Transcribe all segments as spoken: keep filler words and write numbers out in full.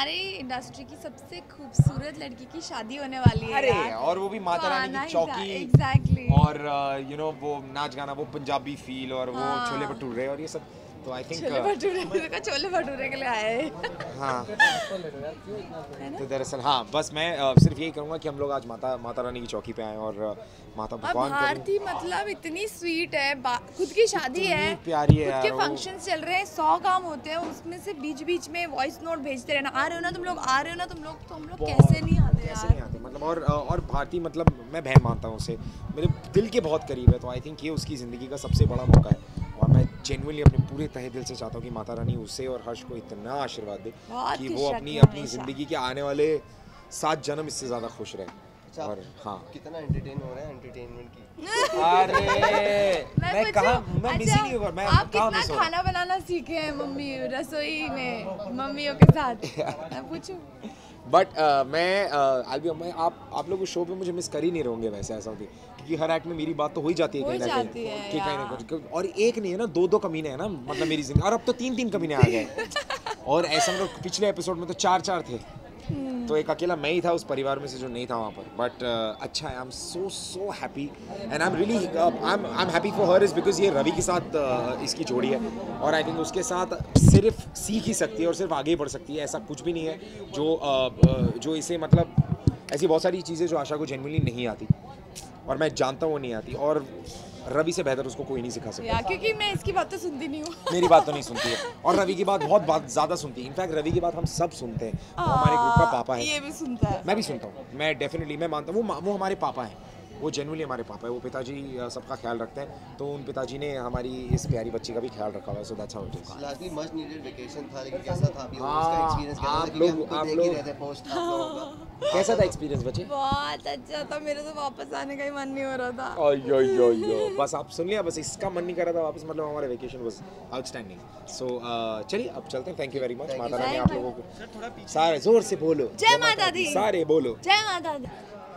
हमारी इंडस्ट्री की सबसे खूबसूरत लड़की की शादी होने वाली है। अरे यार। और वो भी माता तो रानी आना की ही चौकी था, exactly। और यू नो वो नाच गाना, वो पंजाबी फील और वो हाँ। छोले भटूरे और ये सब, तो आई थिंक छोले भटूरे का छोले भटूरे के लिए आए हैं। हाँ। तो दरअसल हाँ, बस मैं अ, सिर्फ यही कहूँगा कि हम लोग आज माता माता रानी की चौकी पे आए और अ, माता और भगवान भारती मतलब इतनी स्वीट है, खुद की शादी है, प्यारी है खुद यार के वो। फंक्शंस चल रहे हैं, सौ काम होते हैं, उसमें से बीच बीच में वॉइस नोट भेजते रहना, आ रहे हो ना तुम लोग, आ रहे हो ना तुम लोग, तो हम लोग कैसे नहीं आते कैसे यार। नहीं आते मतलब। और और भारती मतलब मैं बहन मानता हूँ उसे, मेरे दिल के बहुत करीब है, तो आई थिंक ये उसकी ज़िंदगी का सबसे बड़ा मौका है और मैं जेन्युइनली अपने पूरे तहे दिल से चाहता हूँ कि माता रानी उसे और हर्ष को इतना आशीर्वाद दे बहुत कि खुश वो रखे अपनी अपनी हमेशा। ज़िंदगी के आने वाले सात जन्म इससे ज़्यादा खुश रहे। अच्छा, और हाँ, कितना एंटरटेन हो रहा है एंटरटेनमेंट की। अरे मैं मैं पूछूं? कहाँ, मैं बिजी अच्छा, नहीं हूँ, मैं आप कहाँ कितना मिस हो रहा खाना बनाना सीखे हैं मम्मी रसोई में मम्मियों के साथ? मैं पूछूं? बट uh, मैं uh, भी मैं आप आप लोग उस शो पे मुझे मिस कर ही नहीं रहोगे वैसे, ऐसा होती क्योंकि हर एक्ट में मेरी बात तो हो ही जाती है हो कहीं ना जाती कहीं है कि कहीं ना यार। कहीं, और एक नहीं है ना, दो दो कमीने हैं ना मतलब मेरी जिंदगी, और अब तो तीन तीन कमीने आ गए और ऐसा मतलब पिछले एपिसोड में तो चार चार थे, तो एक अकेला मैं ही था उस परिवार में से जो नहीं था वहाँ पर। बट uh, अच्छा है, I am so so happy and I am really I am I am happy for her is because ये रवि के साथ uh, इसकी जोड़ी है और आई थिंक उसके साथ सिर्फ सीख ही सकती है और सिर्फ आगे बढ़ सकती है। ऐसा कुछ भी नहीं है जो uh, uh, जो इसे मतलब, ऐसी बहुत सारी चीज़ें जो आशा को जेन्युइनली नहीं आती और मैं जानता हूँ वो नहीं आती, और रवि से बेहतर उसको कोई नहीं सिखा सकता। यार क्योंकि मैं इसकी बात तो सुनती नहीं हूँ। मेरी बात तो नहीं सुनती है और रवि की बात बहुत बात ज़्यादा सुनती है। इनफैक्ट रवि की बात हम सब सुनते हैं, वो हमारे ग्रुप का पापा है। ये भी सुनता है। मैं भी सुनता हूँ, मैं डेफिनेटली मैं मानता हूँ वो वो हमारे पापा हैं, वो जेन्युइनली हमारे पापा है। वो पिताजी अ, सबका ख्याल रखते हैं, तो उन पिताजी ने हमारी इस प्यारी बच्ची का भी ख्याल रखा हुआ है। So that's how it is. Lastly much needed vacation था, लेकिन कैसा था? अभी हाँ, उसका एक्सपीरियंस कैसा था? आप क्योंकि हम लोग- तो आप देख ही लोग- रहे थे पोस्ट आप लोगों का। कैसा था एक्सपीरियंस बच्चे? बहुत अच्छा था, मेरे तो वापस आने का ही मन नहीं हो रहा था। अयो यो यो बस आप सुन लिया, बस इसका मन नहीं कर रहा था वापस, मतलब हमारे वेकेशन वाज आउटस्टैंडिंग। सो चलिए अब चलते हैं। Thank you very much. Mata Rani आप लोगों को सारे जोर से बोलो जय माता दी। सारे बोलो जय माता दी।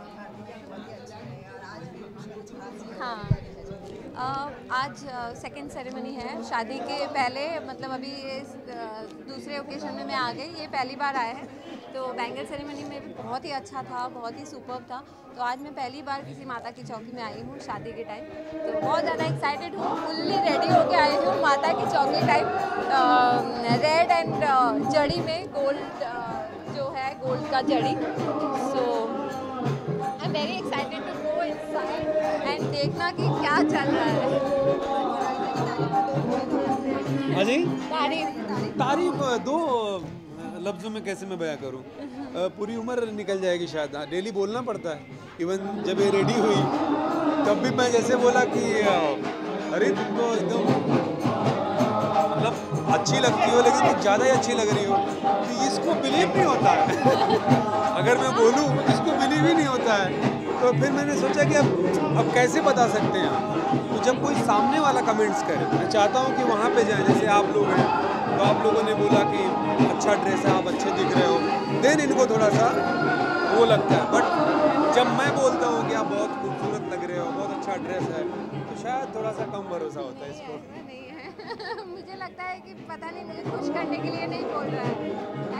हाँ, अ, आज सेकंड सेरेमनी है शादी के पहले, मतलब अभी इस अ, दूसरे ओकेजन में मैं आ गई, ये पहली बार आया है। तो बैंगल सेरेमनी में भी बहुत ही अच्छा था, बहुत ही सुपर्ब था। तो आज मैं पहली बार किसी माता की चौकी में आई हूँ शादी के टाइम, तो बहुत ज़्यादा एक्साइटेड हूँ, फुल्ली रेडी होके आई हूँ माता की चौकी टाइप, रेड एंड जड़ी में गोल्ड जो है, गोल्ड का जड़ी। So I am very excited to go inside and देखना कि क्या चल रहा है। हाँ जी, तारीफ तारीफ दो लफ्ज़ों में कैसे मैं बयां करूं? अ, पूरी उम्र निकल जाएगी शायद। हाँ, डेली बोलना पड़ता है। इवन जब ये रेडी हुई तब भी मैं जैसे बोला कि अ, अरे तुम तो एकदम मतलब अच्छी लगती हो, लेकिन कुछ ज़्यादा ही अच्छी लग रही हो, तो इसको बिलीव नहीं होता है। अगर मैं बोलूँ इसको बिलीव ही नहीं होता है। तो फिर मैंने सोचा कि अब अब कैसे बता सकते हैं हम? तो जब कोई सामने वाला कमेंट्स करे, मैं चाहता हूँ कि वहाँ पे जाए। जैसे आप लोग हैं, तो आप लोगों ने बोला कि अच्छा ड्रेस है, आप अच्छे दिख रहे हो, देन इनको थोड़ा सा वो लगता है। बट जब मैं बोलता हूँ कि आप बहुत खूबसूरत लग रहे हो, बहुत अच्छा ड्रेस है, तो शायद थोड़ा सा कम भरोसा होता है इसको। ऐसा नहीं है। मुझे लगता है कि पता नहीं, मुझे खुश करने के लिए नहीं बोल रहा है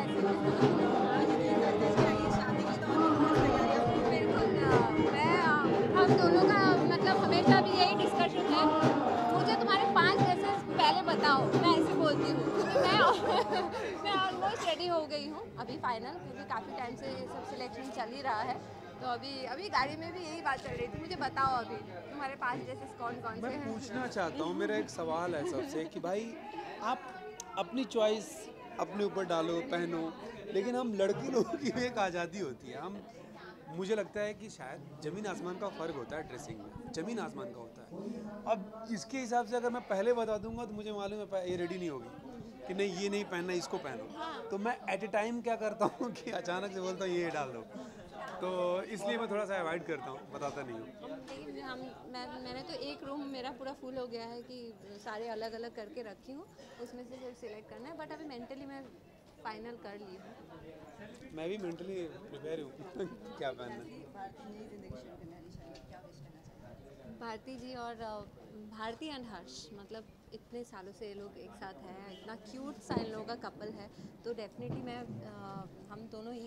बिल्कुल। मैं हम दोनों का मतलब हमेशा भी यही डिस्कशन है, मुझे तुम्हारे पांच ड्रेसेस पहले बताओ, मैं ऐसे बोलती हूँ क्योंकि मैं मैं ऑलमोस्ट रेडी हो गई हूँ अभी फाइनल, क्योंकि काफ़ी टाइम से ये सब सिलेक्शन चल ही रहा है। तो अभी अभी गाड़ी में भी यही बात चल रही थी, मुझे बताओ अभी तुम्हारे पांच ड्रेसेस कौन कौन से मैं हैं। पूछना चाहता हूँ, मेरा एक सवाल है सबसे कि भाई आप अपनी चॉइस अपने ऊपर डालो, पहनो, लेकिन हम लड़की लोगों की भी एक आज़ादी होती है। हम मुझे लगता है कि शायद ज़मीन आसमान का फ़र्क होता है ड्रेसिंग में, ज़मीन आसमान का होता है। अब इसके हिसाब से अगर मैं पहले बता दूंगा तो मुझे मालूम है ये रेडी नहीं होगी कि नहीं ये नहीं पहनना, इसको पहनो। तो मैं एट ए टाइम क्या करता हूँ कि अचानक से बोलता हूँ ये डाल दो, तो इसलिए मैं थोड़ा सा अवॉइड करता हूँ, बताता नहीं हूँ। नहीं, हम मैं मैंने तो एक रूम मेरा पूरा फुल हो गया है कि सारे अलग अलग करके रखी हूँ, उसमें से सिर्फ सिलेक्ट करना है। बट अभी मेंटली मैं फाइनल कर ली हूँ। मैं भी मेंटली प्रिपेयर हूँ क्या पहनना। भारती जी और अ, भारती एंड हर्ष, मतलब इतने सालों से ये लोग एक साथ हैं, इतना क्यूट सा इन लोगों का कपल है, तो डेफिनेटली मैं अ,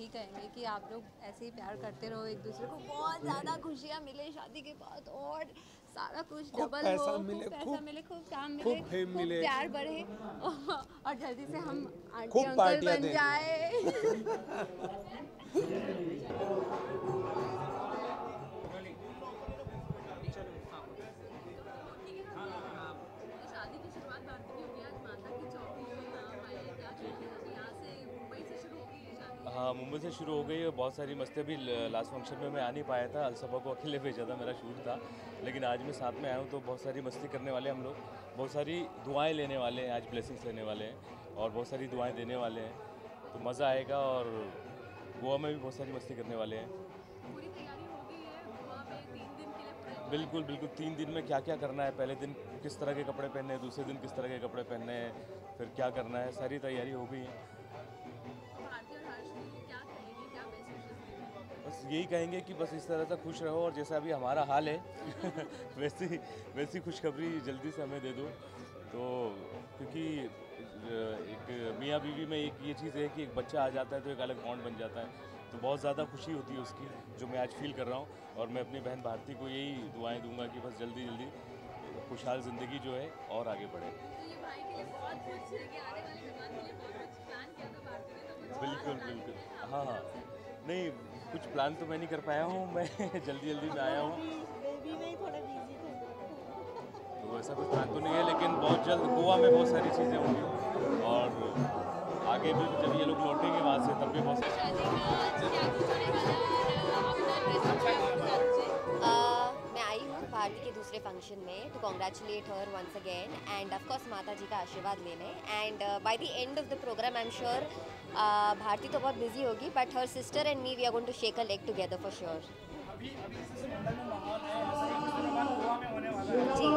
यही कहेंगे कि आप लोग ऐसे ही प्यार करते रहो एक दूसरे को, बहुत ज़्यादा खुशियाँ मिले शादी के बाद और सारा कुछ खूब डबल पैसा हो, मिले, खूब पैसा खूब- मिले, खूब काम मिले, खूब फेम खूब मिले। प्यार बढ़े और जल्दी से हम आंटी खूब अंकल पार्टियां बन दें। जाए। शादी की शुरुआत भारती की होगी, आज माता की चौकी में नाम आए, क्या कहते हैं, यहाँ से मुंबई से शुरू होगी ये शादी? हाँ, मुंबई से शुरू हो गई है, बहुत सारी मस्ती। अभी लास्ट फंक्शन में मैं आ नहीं पाया था, अलसफा को अकेले भेजा था, मेरा शूट था, लेकिन आज मैं साथ में आया हूँ तो बहुत सारी मस्ती करने वाले हैं हम लोग, बहुत सारी दुआएं लेने वाले हैं, आज ब्लेसिंग्स लेने वाले हैं और बहुत सारी दुआएं देने वाले हैं, तो मज़ा आएगा। और गोवा में भी बहुत सारी मस्ती करने वाले हैं। पूरी तैयारी हो गई है गोवा में तीन दिन के लिए पूरे? बिल्कुल बिल्कुल, तीन दिन में क्या क्या करना है, पहले दिन किस तरह के कपड़े पहनने हैं, दूसरे दिन किस तरह के कपड़े पहनने हैं, फिर क्या करना है, सारी तैयारी हो गई है। भारती और हर्ष को क्या कहेंगे, क्या बेस्ट विशेस देंगे? बस यही कहेंगे कि बस इस तरह से खुश रहो और जैसा अभी हमारा हाल है वैसी वैसी खुशखबरी जल्दी से हमें दे दो। तो क्योंकि एक मियाँ बीवी में एक ये चीज़ है कि एक बच्चा आ जाता है तो एक अलग बॉन्ड बन जाता है, तो बहुत ज़्यादा खुशी होती है उसकी, जो मैं आज फील कर रहा हूँ। और मैं अपनी बहन भारती को यही दुआएं दूंगा कि बस जल्दी जल्दी खुशहाल ज़िंदगी जो है और आगे बढ़े। तो ये भाई के लिए बहुत कुछ है कि आने वाले जमाने के लिए बहुत कुछ प्लान किया था भारती ने, तो कुछ बिल्कुल प्लान बिल्कुल, किए थे हाँ हाँ, नहीं कुछ प्लान तो मैं नहीं कर पाया हूँ, मैं जल्दी जल्दी में आया हूँ, तो ऐसा कुछ प्लान तो नहीं है, लेकिन बहुत जल्द गोवा में बहुत सारी चीज़ें होंगी और आगे भी जब ये लोग लौटेंगे वहाँ से तब भी बहुत सारी शादी में आज क्या कुछ होने वाला है और अपना ड्रेस अप क्या होगा मुझे? Uh, मैं आई हूँ भारती के दूसरे फंक्शन में to congratulate her once again and of course माता जी का आशीर्वाद लेने। And by the end of the program I am sure Bharti तो बहुत बिजी होगी but her sister and me we are going to shake a leg together for sure. जी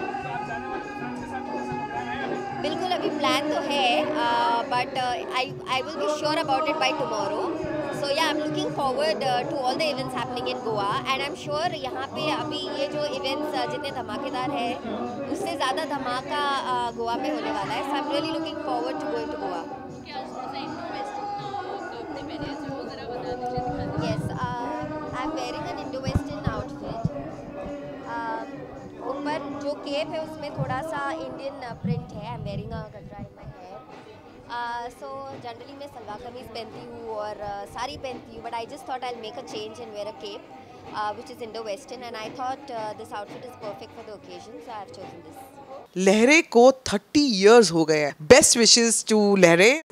बिल्कुल, अभी प्लान तो है but I I will be sure about it by tomorrow. So yeah I am looking forward to all the events happening in Goa and I am sure यहाँ पे अभी ये जो इवेंट्स uh, जितने धमाकेदार है उससे ज़्यादा धमाका uh, गोवा में होने वाला है। So I am really looking forward to going to Goa. क्या थोड़ा सा इंडो वेस्टर्न कपड़े पहने हैं जो ज़रा बता दीजिए, दिखा दीजिए। Yes, uh, I'm wearing an Indo-Western outfit. Uh, ऊपर जो केप है उसमें थोड़ा सा इंडियन प्रिंट है। I'm wearing a गजरा in my hair. Uh, so generally मैं सलवार कमीज पहनती हूँ और uh, साड़ी पहनती हूँ, but I just thought I'll make a change and wear a cape, uh, which is Indo-Western, and I thought uh, this outfit is perfect for the occasion, so I've chosen this. लहरे को thirty years हो गए हैं। Best wishes to लहरे।